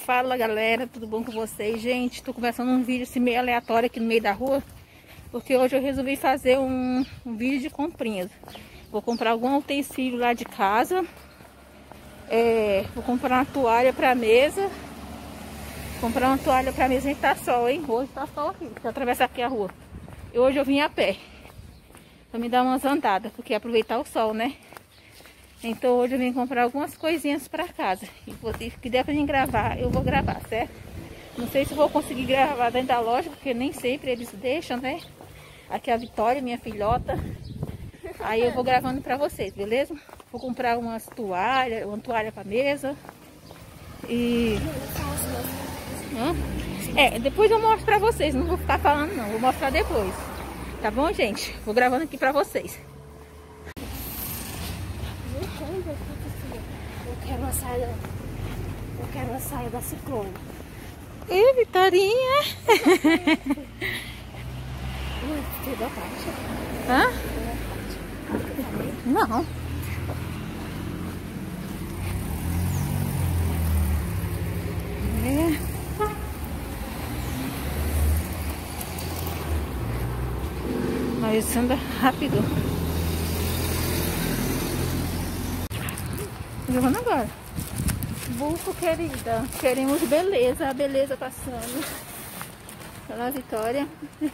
Fala galera, tudo bom com vocês? Gente, tô começando um vídeo assim meio aleatório aqui no meio da rua, porque hoje eu resolvi fazer um vídeo de comprinhas. Vou comprar algum utensílio lá de casa, vou comprar uma toalha pra mesa. Comprar uma toalha pra mesa, a gente tá sol, hein? Hoje tá sol aqui, pra atravessar aqui a rua. E hoje eu vim a pé, pra me dar umas andadas, porque aproveitar o sol, né? Então hoje eu vim comprar algumas coisinhas pra casa. E que der pra gente gravar, eu vou gravar, certo? Não sei se vou conseguir gravar dentro da loja, porque nem sempre eles deixam, né? Aqui é a Vitória, minha filhota. Aí eu vou gravando pra vocês, beleza? Vou comprar uma toalha pra mesa. E... depois eu mostro pra vocês. Não vou ficar falando não, vou mostrar depois. Tá bom, gente? Vou gravando aqui pra vocês. Eu quero uma saia da Ciclone. Ih, Vitorinha! Você deu parte? Hã? Não. Mas isso anda rápido. Jogando agora. Bufo, querida. Queremos beleza. A beleza passando. Pela Vitória.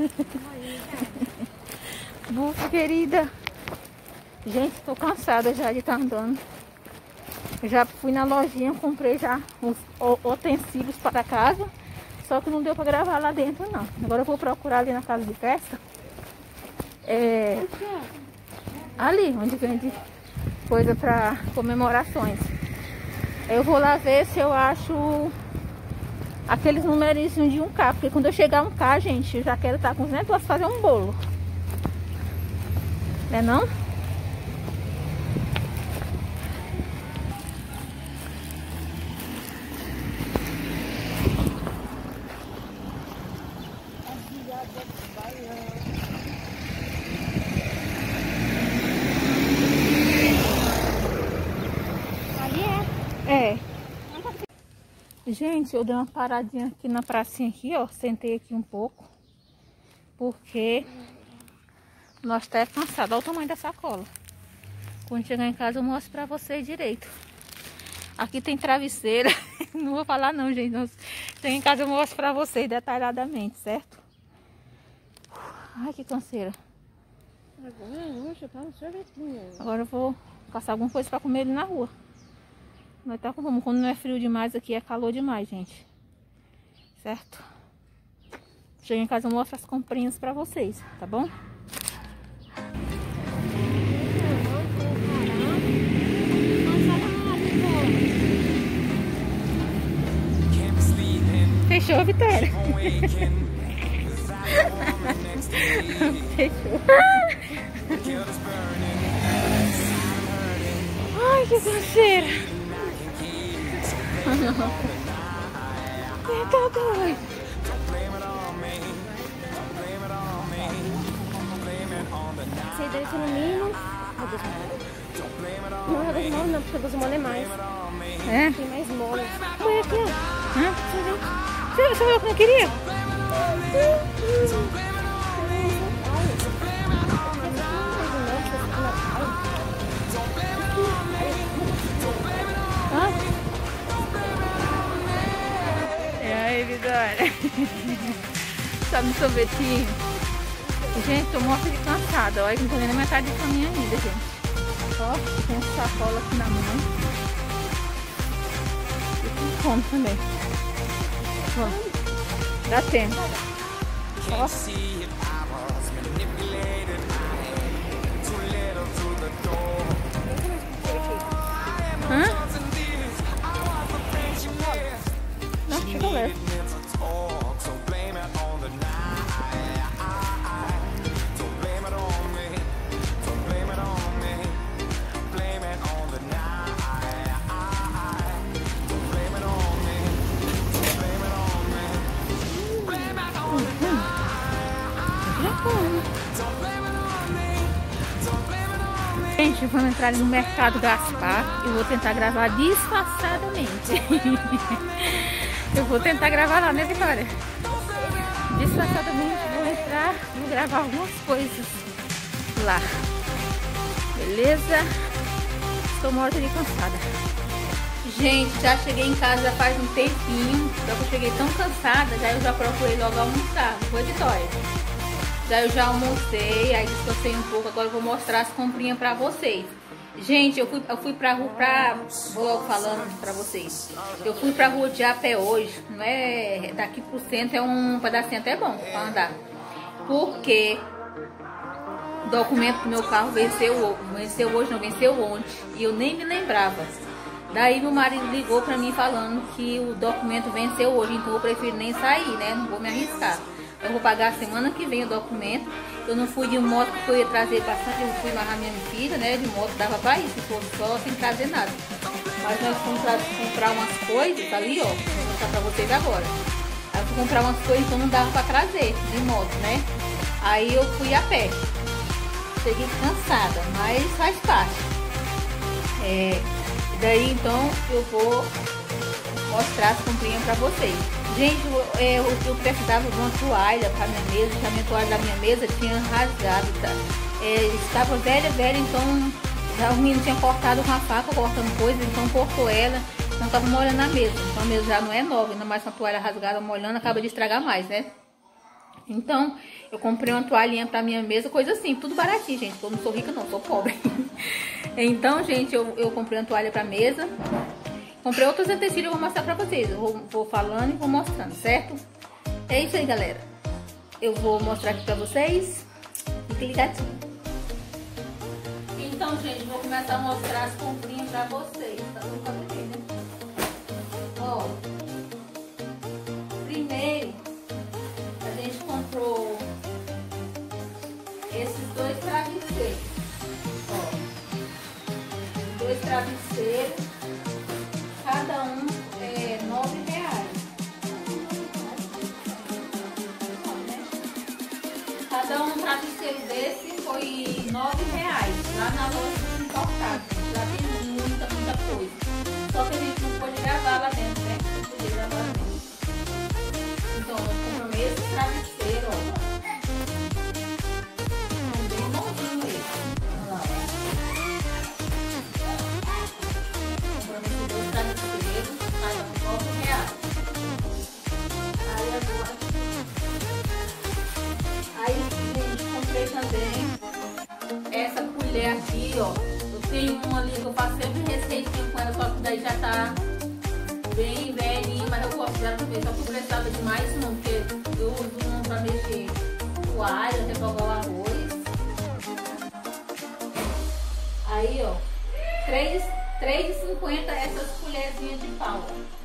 Bufo, querida. Gente, tô cansada já de estar andando. Já fui na lojinha, comprei já os utensílios para casa. Só que não deu para gravar lá dentro, não. Agora eu vou procurar ali na casa de festa. Ali, onde vende coisa para comemorações. Eu vou lá ver se eu acho aqueles numerinhos de 1K, porque quando eu chegar a 1K, gente, eu já quero estar com os netos para fazer um bolo. Não é não? Gente, eu dei uma paradinha aqui na pracinha aqui, ó. Sentei aqui um pouco. Porque nós tá cansados. Olha o tamanho da sacola. Quando chegar em casa eu mostro pra vocês direito. Aqui tem travesseira. Não vou falar não, gente. Chegar em casa eu mostro pra vocês detalhadamente, certo? Ai, que canseira. Agora eu vou caçar alguma coisa pra comer ali na rua. Mas tá como quando não é frio demais aqui, é calor demais, gente. Certo? Chega em casa eu mostro as comprinhas pra vocês, tá bom? Fechou, Vitória? Fechou. Ai, que canseira. Tá doido. Sei deve ser no mínimo. Não é das molas não, porque das molas é mais. É? Tem mais molas. Foi aqui, ó. Você viu o que eu queria? Vitória. Sabe no sorvetinho? Gente, tô morta de cansada. Olha que não tô nem na metade do caminho ainda, gente. Ó, tem essa sacola aqui na mão. E com fome também. Ó, dá tempo. Ó. Hã? Não, deixa eu ver. Gente, vamos entrar no Mercado Gaspar e vou tentar gravar disfarçadamente. Eu vou tentar gravar lá, né, Vitória? Disfarçadamente vou entrar, vou gravar algumas coisas lá. Beleza? Estou morta de cansada. Gente, já cheguei em casa faz um tempinho. Só que eu cheguei tão cansada, eu já procurei logo almoçar. Foi, Vitória? Eu já almocei, aí descansei um pouco. Agora eu vou mostrar as comprinhas pra vocês. Gente, eu fui pra rua vou logo falando pra vocês. Eu fui pra rua de a pé hoje. Não é daqui pro centro, é um pedacinho até bom pra andar. Porque o documento do meu carro venceu hoje, não, venceu ontem. E eu nem me lembrava. Daí meu marido ligou pra mim falando que o documento venceu hoje. Então eu prefiro nem sair, né? Não vou me arriscar. Eu vou pagar semana que vem o documento. Eu não fui de moto porque eu ia trazer bastante. Eu fui amarrar minha filha, né? De moto dava pra ir, se fosse só sem trazer nada. Mas nós fomos comprar umas coisas ali, ó. Vou mostrar pra vocês agora. Aí eu fui comprar umas coisas, então não dava pra trazer de moto, né? Aí eu fui a pé. Cheguei cansada, mas faz parte. Daí então eu vou mostrar as comprinhas pra vocês. Gente, eu precisava de uma toalha para minha mesa, que a minha toalha da minha mesa tinha rasgado, tá? Estava velha, então o menino tinha cortado com a faca, cortando coisas, então cortou ela, então estava molhando a mesa. Então a mesa já não é nova, ainda mais com a toalha rasgada, molhando, acaba de estragar mais, né? Então, eu comprei uma toalhinha para minha mesa, coisa assim, tudo baratinho, gente, eu não sou rica não, sou pobre. Então, gente, eu comprei uma toalha para mesa. Comprei outros utensílios, eu vou mostrar pra vocês. Eu vou falando e vou mostrando, certo? É isso aí, galera. Eu vou mostrar aqui pra vocês. Fique ligadinho. Então, gente, vou começar a mostrar as comprinhas pra vocês. Tá tudo pra ver, né? Ó. Primeiro, a gente comprou esses dois travesseiros. Ó. Dois travesseiros. Cada um é R$9. Cada um travesseiro desse foi R$9 lá na loja importada. Já tem muita coisa. Só que a gente não pode gravar lá dentro, né? Não podia gravar lá dentro. Então, eu comprei esse travesseiro, ó. Bem bonzinho esse. Olha lá. Aí, gente, comprei também essa colher aqui, ó. Eu tenho uma ali que eu faço sempre receitinha com ela, só que daí já tá bem velhinha, mas eu gosto dela também. Só que eu precisava de mais uma, porque eu uso uma pra mexer o alho, refogar o arroz. Aí, ó, R$3,50 essas colherzinhas de pau.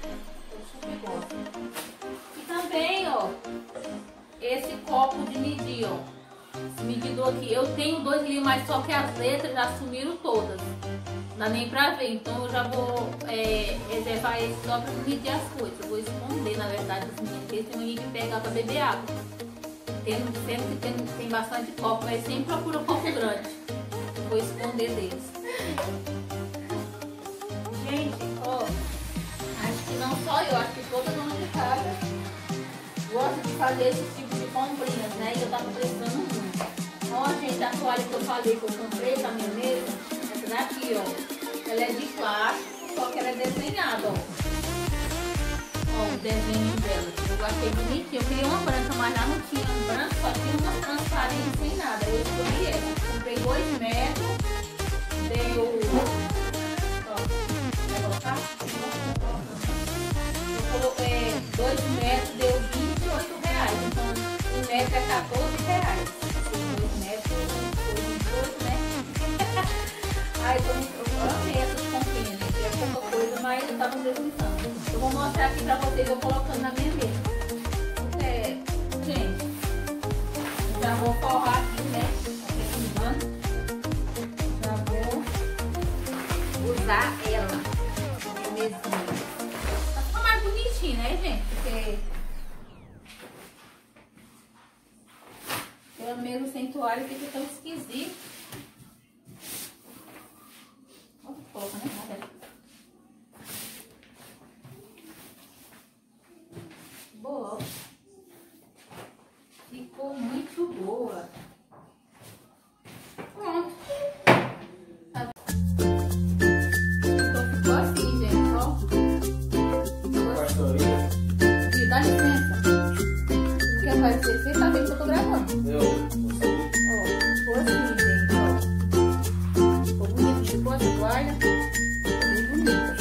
E também, ó, esse copo de medir, ó. Esse medidor aqui. Eu tenho 2 ali, mas só que as letras já sumiram todas. Não dá nem pra ver. Então eu já vou reservar esse só pra medir as coisas. Eu vou esconder, na verdade, os meninos, porque eles têm mania de pegar pra beber água. Sempre que tem bastante copo, mas sempre procura um copo grande. Eu vou esconder deles. Gente, ó, acho que não só eu, acho que toda dona de casa gosta de fazer esse tipo de comprinhas, né? E eu tava precisando muito. Ó, gente, a toalha que eu falei que eu comprei pra minha mesa, essa daqui, ó, ela é de plástico, só que ela é desenhada, ó. Ó, o desenho dela. Eu achei bonitinho. Eu queria uma branca, mas lá não tinha branca, só tinha uma transparente sem nada. Eu escolhi essa. Comprei 2 metros, deu... Eu coloquei 2 metros, deu R$28. Então, 1 metro é R$14. 2 metros foi 28, né? Aí eu amei essas comprinhas, gente. É pouca coisa, mas eu tava precisando. Eu vou mostrar aqui pra vocês, eu colocando na minha mesa. Gente, já vou forrar aqui, né? Já vou usar ela. Tá ficando mais bonitinho, né, gente? Porque ela mesmo sem toalha fica tão esquisito. Olha, coloca, né? dá licença. Não quer aparecer, você tá vendo que eu tô gravando. Ó, ficou assim, gente, ó. Ficou bonito, ficou essa toalha. Ficou bem bonita.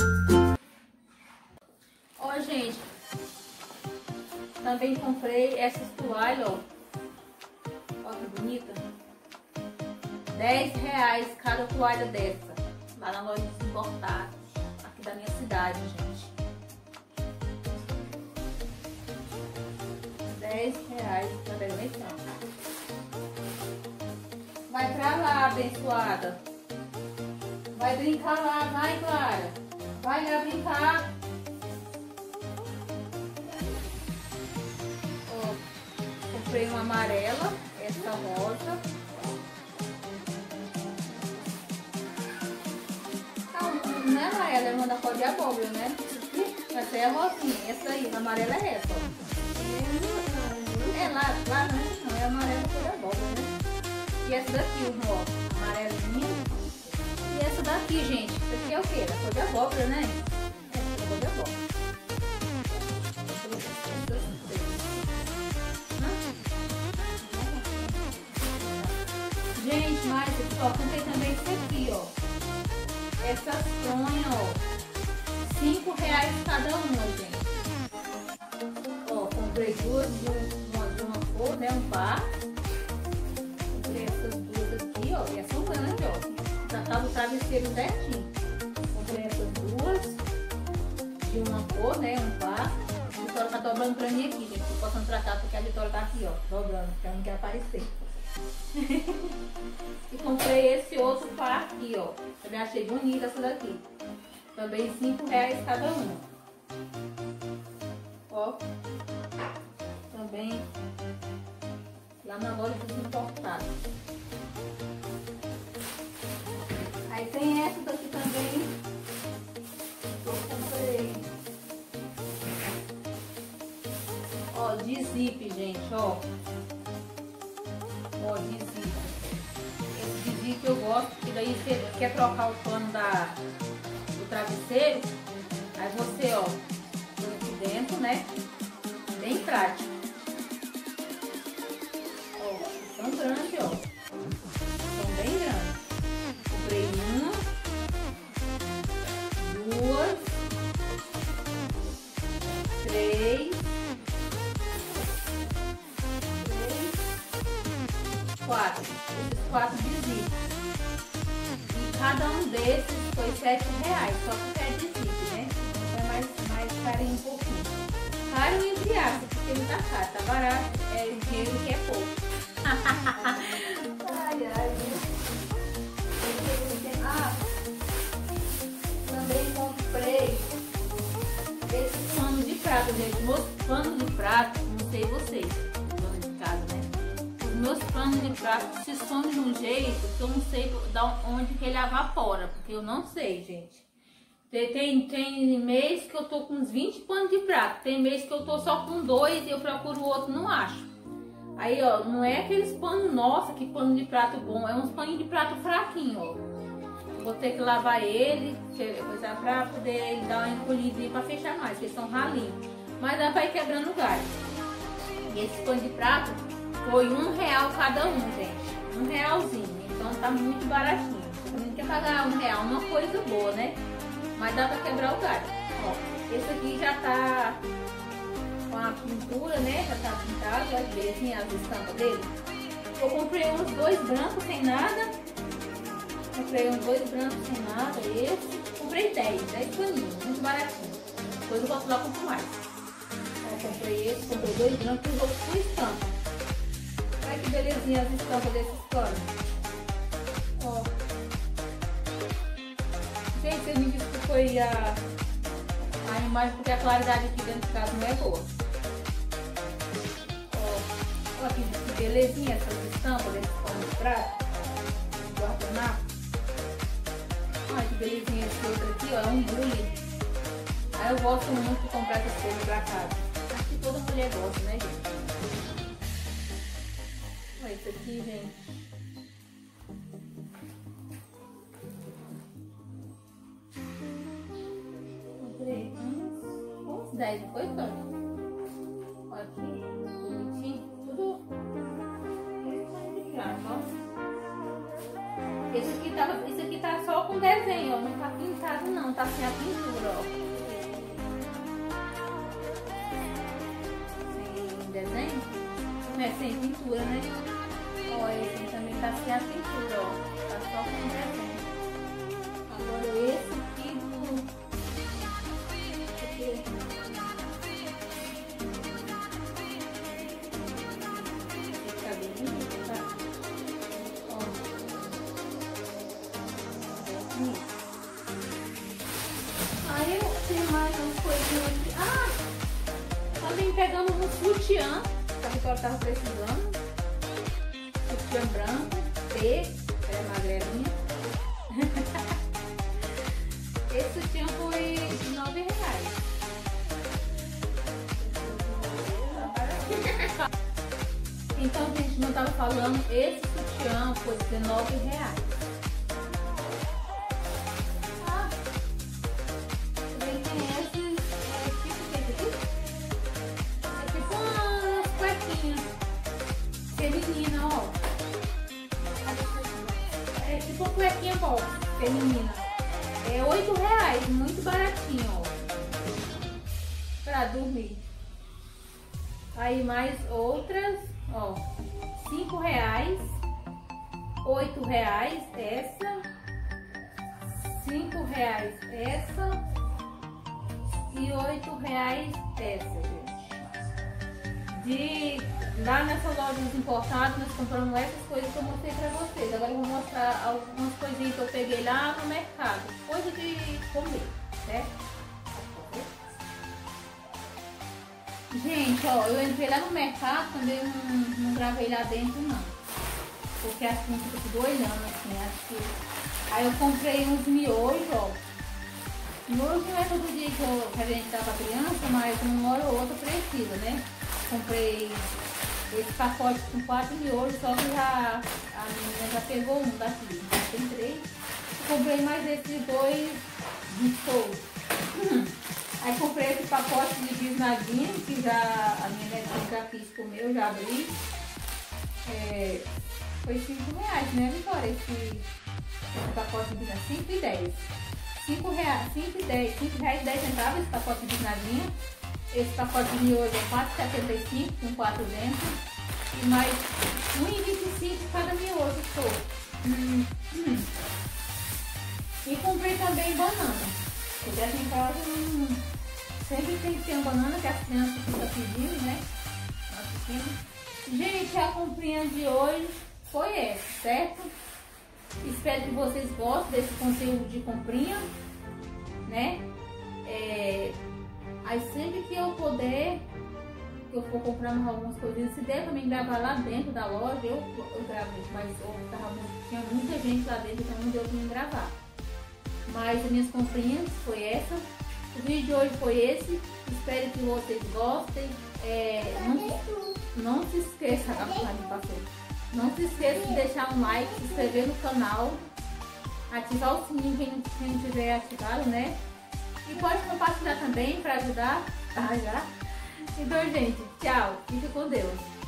Ó, gente. Também comprei essas toalhas, ó. Ó que bonita. R$10 cada toalha dessa. Lá na loja dos importados. Aqui da minha cidade, gente. R$10 cada eleição. Vai pra lá, abençoada. Vai brincar lá, vai, Clara. Vai lá brincar. Ó, comprei uma amarela, essa rosa. Não é amarela, é uma da cor de abóbora, né? Essa é a rosinha, essa aí, a amarela é essa, ó. É lá, né? Não, é amarela cor de abóbora, né? E essa daqui, ó, amarelinha. E essa daqui, gente, essa aqui é o quê? Da cor de abóbora, né? Essa é a cor de abóbora. Gente, mas, ó, comprei também isso aqui, ó. Essas fronhas, ó, R$5 cada uma, gente. Ó, comprei duas de uma cor, né, um par. Comprei essas duas aqui, ó, e essas são grandes, ó. Já tá do travesseiro certinho. Comprei essas duas de uma cor, né, um par. A Vitória tá dobrando pra mim aqui, gente. Eu posso entrar cá porque a Vitória tá aqui, ó, dobrando, porque ela não quer aparecer. E comprei esse outro par aqui, ó. Também achei bonita essa daqui. Também R$5 cada uma. Ó. Também lá na loja dos importados. Aí tem essa daqui também. Eu comprei. Ó, de zip, gente, ó. Ó, de zip. Esse de zip eu gosto, porque daí você quer trocar o pano do travesseiro, aí você, ó, põe aqui dentro, né? Bem prático. Ó, são grandes, ó. São bem grandes. Comprei uma, duas, três, 4. Esses 4 de zip. E cada um desses foi R$7, só porque é de zip, né? Então é mais carinho um pouquinho. Caro entre aspas, porque não tá caro, tá barato. É o dinheiro que é pouco. Ai, ai. Ah, também comprei esses panos de prato, gente. Meus panos de prato, não sei vocês, dona de casa, né? Meus panos de prato se somem de um jeito que eu não sei onde que ele evapora, porque eu não sei, gente. Tem mês que eu tô com uns 20 panos de prato, tem mês que eu tô só com 2 e eu procuro o outro, não acho. Aí, ó, não é aqueles panos, nossa, que pano de prato bom, é uns paninhos de prato fraquinho, ó. Vou ter que lavar ele, pra poder ele dar uma encolhida pra fechar mais, porque eles são ralinhos. Mas ela vai quebrando o galho. E esse pano de prato foi R$1 cada um, gente. R$1. Então tá muito baratinho. Você não quer pagar R$1, uma coisa boa, né? Mas dá pra quebrar o galho. Ó, esse aqui já tá com a pintura, né? Já tá pintado, olha que belezinha as estampas dele. Eu comprei uns 2 brancos sem nada. Comprei uns 2 brancos sem nada, esse. Comprei 10 paninhos, muito baratinho. Depois eu posso lá comprar mais. Ó, comprei esse, comprei 2 brancos e os outros com estampa. Olha que belezinha as estampas desses panos. Ó. Gente, vocês me disseram que foi a imagem, porque a claridade aqui dentro de casa não é boa. Ó, olha que belezinha essas estampas desses panos de prato. Guardanapo. Olha que belezinha esse outro aqui, ó, é um bule. Aí eu gosto muito de comprar essas coisas pra casa. Acho que toda mulher gosta, né, gente? Olha isso aqui, gente. Comprei uns 10, não foi, Tânia? aqui, bonitinho, tudo ó. Esse aqui tá só com desenho, ó, não tá pintado não, tá sem a pintura, ó. Sem desenho? Não é sem pintura, né? Ó, esse também tá sem a pintura, ó, tá só com desenho. Agora esse aqui do... Aí eu tenho mais umas coisinhas aqui. Ah! Também pegamos um sutiã que a Vitória tava precisando. Sutiã branco, é magrelinha. Esse sutiã foi R$9. Então, gente, não tava falando, esse sutiã foi R$19. Feminina, ó. É tipo uma cuequinha box feminina. É R$8, muito baratinho, ó. Pra dormir. Aí mais outras, ó. R$5, R$8 essa. R$5 essa. E R$8 essa, gente. Lá nessa loja dos importados, nós compramos essas coisas que eu mostrei pra vocês. Agora eu vou mostrar algumas coisinhas que eu peguei lá no mercado. Coisa de comer, certo? Gente, ó, eu entrei lá no mercado, também não gravei lá dentro não. Porque assim, fica tudo olhando assim, acho que... Aí eu comprei uns miojos, ó. Miojo não é todo dia que a gente dá pra criança, mas uma hora ou outra precisa, né? Comprei esse pacote com 4 miojos, só que a menina já pegou um daqui, tem 3. Comprei mais esses 2 de show. Aí comprei esse pacote de bisnaguinha, que já a minha netinha já quis comer, eu já abri. Foi R$5, né, Vitória? Esse pacote de bisnaguinha, 5 e 10. R$5,10 esse pacote de bisnaguinha. Esse pacote de miojo é R$4,75 com 4 dentro. E mais R$1,25 cada miojo todo. E comprei também banana. Porque aqui em casa sempre tem que ter uma banana que as crianças ficam pedindo, né? Gente, a comprinha de hoje foi essa, certo? Espero que vocês gostem desse conteúdo de comprinha, né? Aí sempre que eu puder, que eu for comprando algumas coisinhas, se der também gravar lá dentro da loja, eu gravei, mas tinha muita gente lá dentro, então não deu pra mim gravar. Mas as minhas comprinhas foi essa. O vídeo de hoje foi esse. Espero que vocês gostem. Não se esqueça, não se esqueça de deixar um like, se inscrever no canal, ativar o sininho quem não tiver ativado, né? E pode compartilhar também para ajudar, tá? Já? Então, gente, tchau. Fica com Deus.